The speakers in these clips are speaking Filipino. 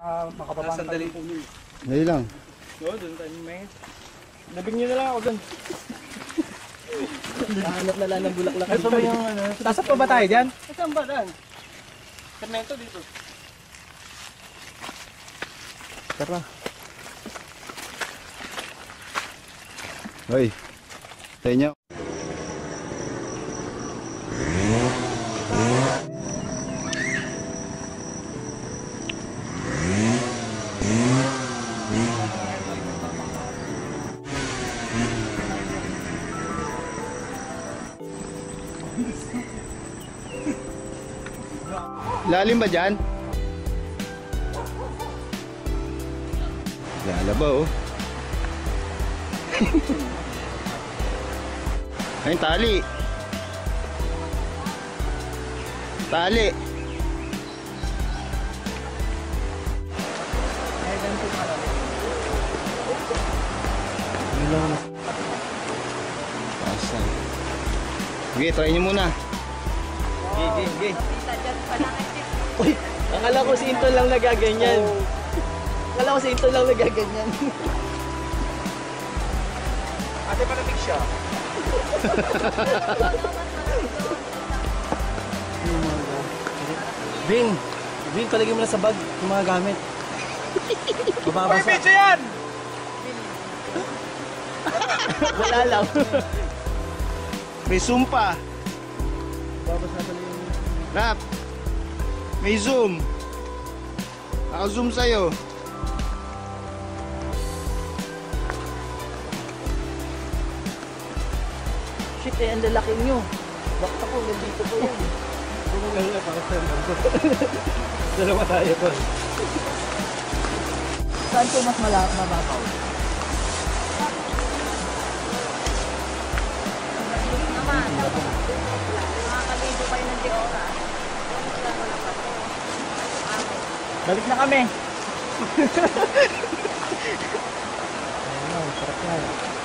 Sandali. Dali lang. Doon tayo may. Labing nyo na lang ako doon. Nahanap na lang ng bulaklak. Ito ba yung ano? Tasap pa ba tayo dyan? Saan ba dyan? Semento dito. Tara. Hoy. Sa inyo. Lalim ba dyan? Lalaba oh. Ayun tali. Tali. Pasan. Okay, try nyo muna. Gay. Uy, akala ko si Inton lang nagaganyan. Akala ko si Inton lang nagaganyan. Ate palamig siya. Bing, palagay mo na sa bag yung mga gamit. Bababasa. Uy, medyo yan! Wala lang. May sumpa. Bababasa pala yung... Rap. May zoom. Naka-zoom sa'yo. Shit eh, ang lalaki nyo. Bakit ako, nandito po yan. Bumulong na para sa dalawa tayo po. Saan po mas mababaw? Naman, makakaligo kayo ng Deora. Balik na kami. Ayun, sarap yan.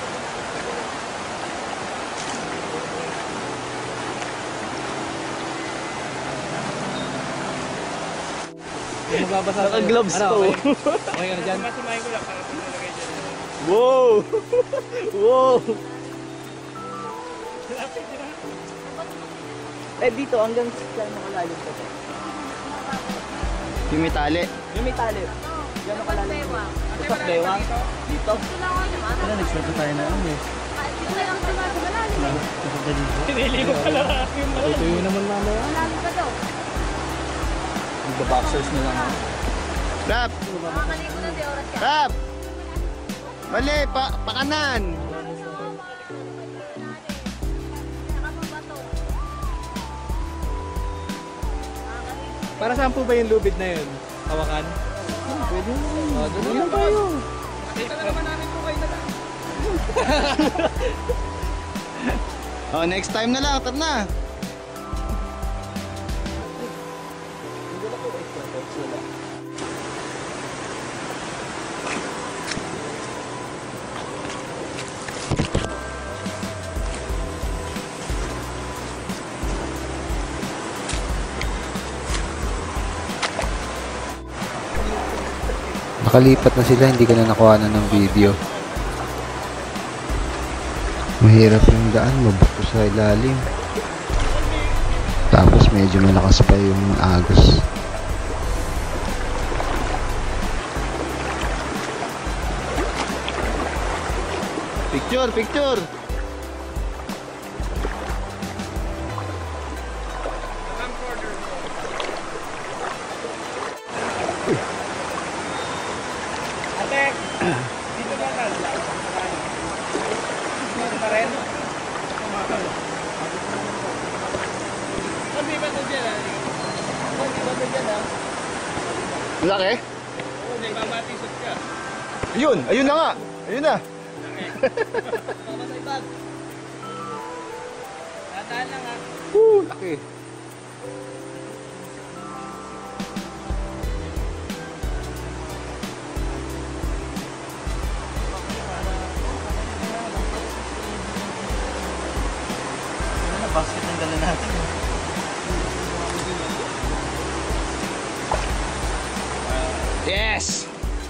Magbabasa tayo. Naka-gloves Ano, to. Okay ka na dyan? Masumayin ko lang para pinalagay dyan. Wow! Wow! Eh dito hanggang saan makalalim pa ito? Yung may tali. Yung may tali. Gano'ng kalalim? Usap bewang? Dito? Ano, nag-start tayo na ano eh. Piniligo ka lang. Ito yun naman mamaya. Malalim ka daw. Magba-boxers na lang ako. Rap. Makakaligo ng Deora siya. Rap. Mali. Pakanan. Para saan po ba yung lubid na yun? Hawakan? Pwede mo. Doon lang tayo. Nakita na naman namin po kayo na lang. Oh, next time na lang. Tara na. Nakalipat na sila, hindi ka na nakuha na ng video. Mahirap yung daan, mabato sa ilalim. Tapos medyo malakas pa yung agos. Picture. Ate, dito ba na? Dito pa rin? Sabi ba ito dyan ah? Sabi ba ito dyan ah? Laki? Oo, may mamatisot ka. Ayun na nga. Ayun na. Baba sa ibag. Tataan lang ah. Laki. Basket ang dala natin. Yeah. Yes!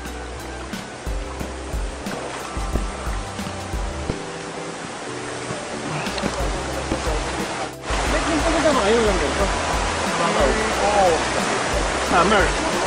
Summer.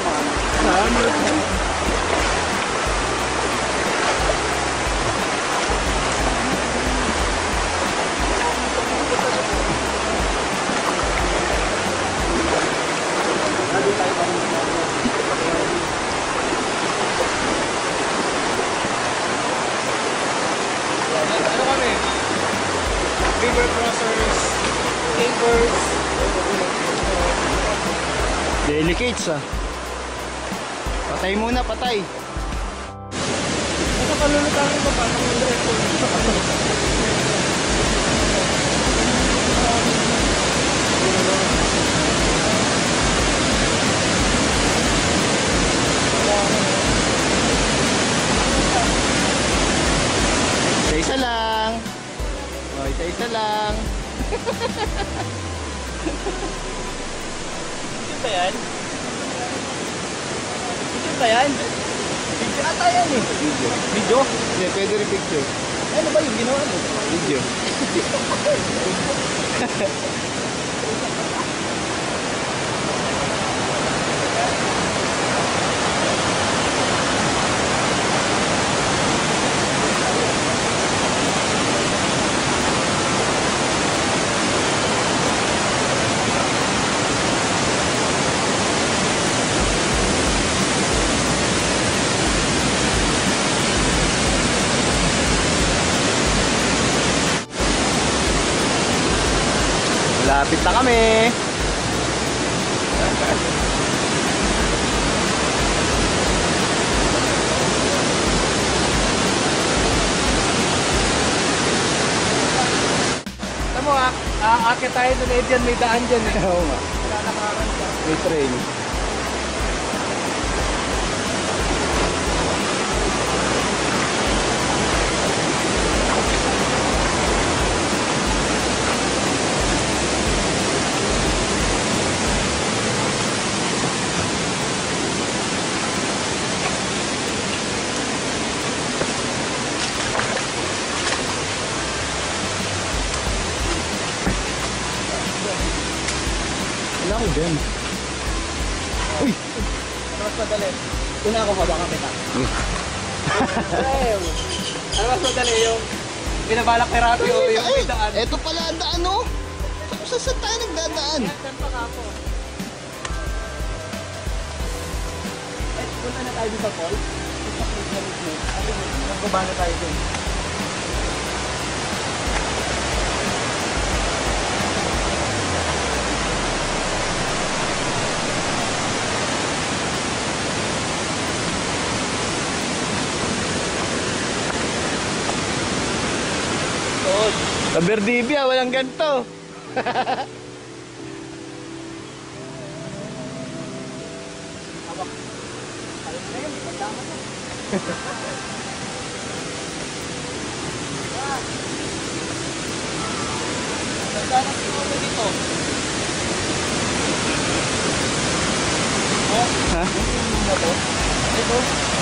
Ano kami? River crossers, skateboards. Delicates ah. Patay muna, patay. Ano kalulutarin ko pa? Isa-isa lang. Oh, isa-isa lang. Video ba yan? Video ba yan? Video ata yan eh. Video. Video? Hindi, pwede rin picture. Ano ba yung ginawa mo? Video. Malapit na kami. Alam mo, aakit tayo doon eh, dyan, may daan dyan eh. Oo nga. May train. Wala ko dyan. Uy! Ano mas madali? Una ako hawakan kita. Ano mas madali yung binabalak therapy o yung may daan? Eto pala ang daan, no? Saan tayo nagdadaan? Saan pa ka po? Punta na tayo sa call. Nagbaba na tayo dun. Sa Berdibia, walang ganito. Sana siguro dito. Ha? Ito.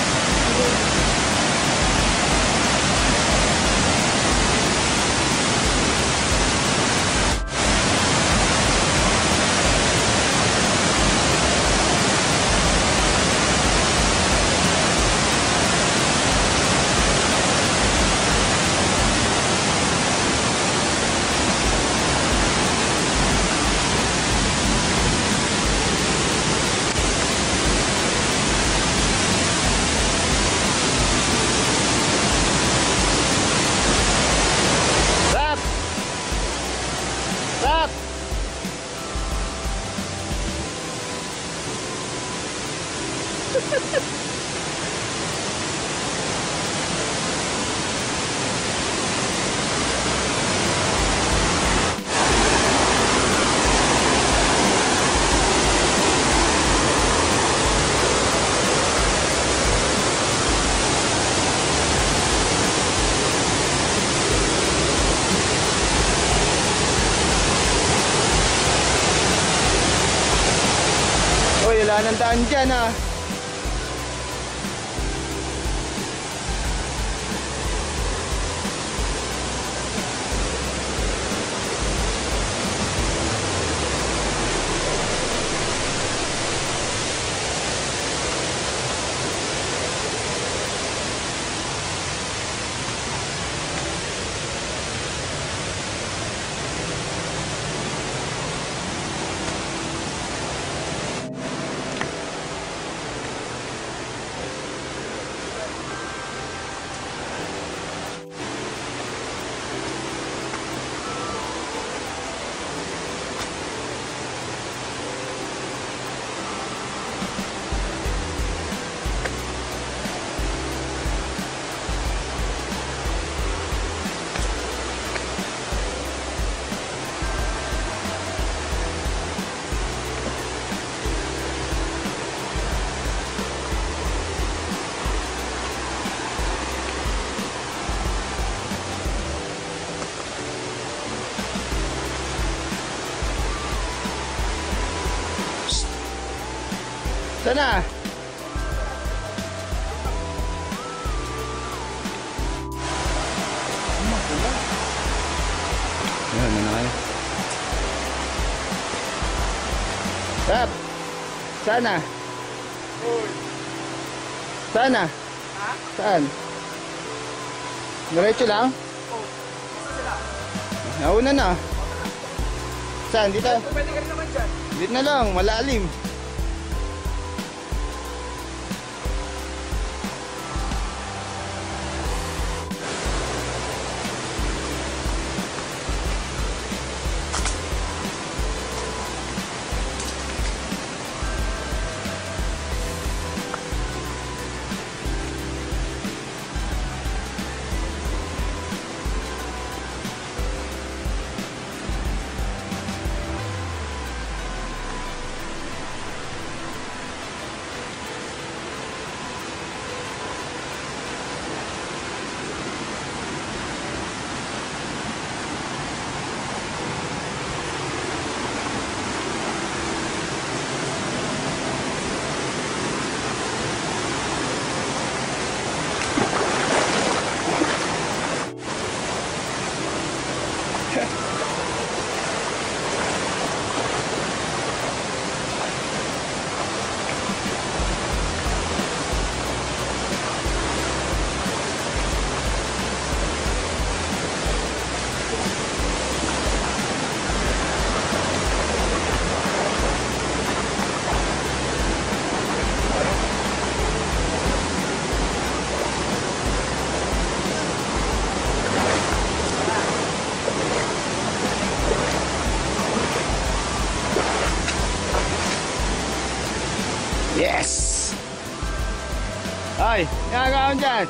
Sarap! Sarap! Uy, wala nang daan dyan, ha? Sana. Yan, ano na kayo. Sarap. Sana. Sana. Saan? Diretso lang? Nauna na. Saan? Dito? Pwede ka rin naman dyan. Dito na lang, malalim. Yes! Ay, nakakaon dyan.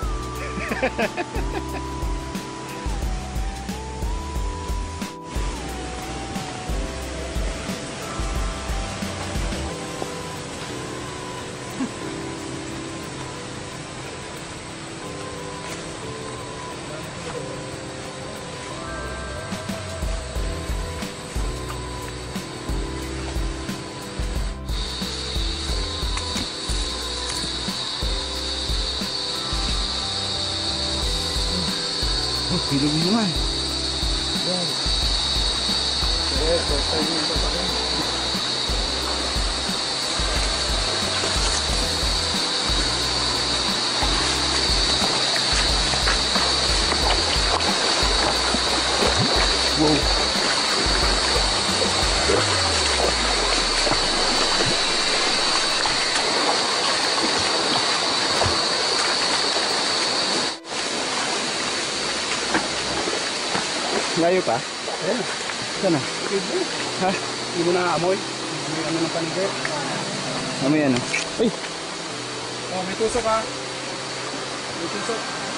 Hilog naman. Yan. First time yung papakin. Wow. Layo pa? Ayan. Sana? Ha? Hindi mo na amoy. May ano ng paligay. Amoy ano? Uy! Oh, may tusok ha. May tusok.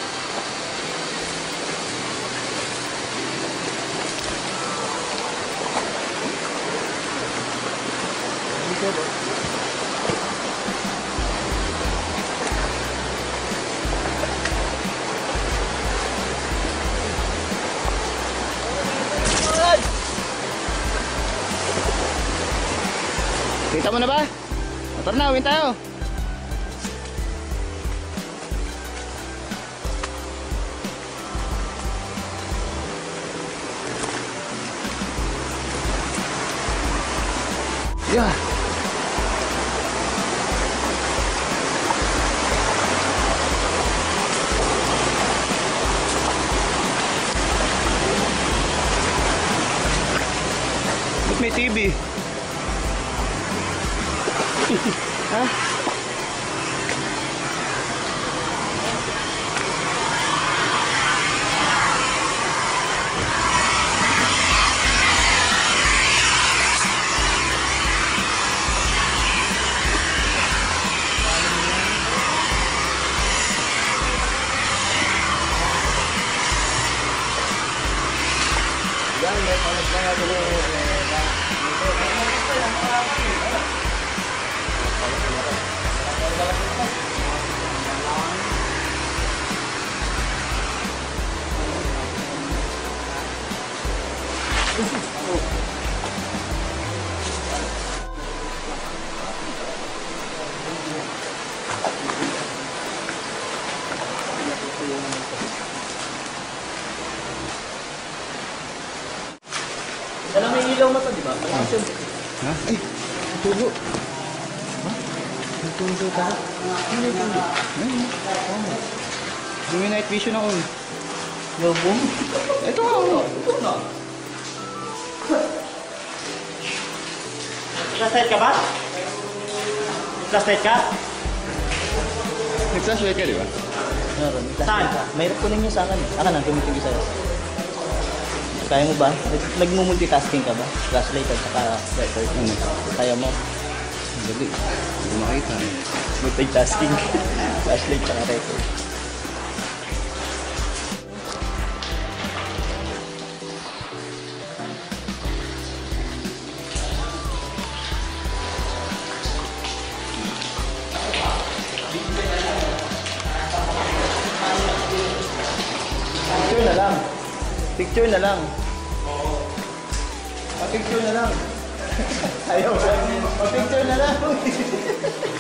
Kita mo na ba? Motor na, uwin tayo. Yeah. Ba't may TV? Ha? ilaw na to, di ba? Malakas yun. Ha? Ay, tulo. Ha? Tulo ka? Hindi tulo. Ayun. Oh. May night vision ako. Lobo? Ito nga ako. Ito na. Flashlight ka ba? Flashlight ka? May flashlight ka, di ba? Meron. Saan? Mayroon ko ninyo sa akin. Akan na, tumitingin sa'yo. Kaya mo ba? Nag-multitasking ka ba? Flashlight at saka record. Kaya mo? Dali. Hindi ko makita. Multitasking. Flashlight at saka record. Picture na lang. Picture na lang. Pa-picture na lang. Ayaw. Pa-picture na lang.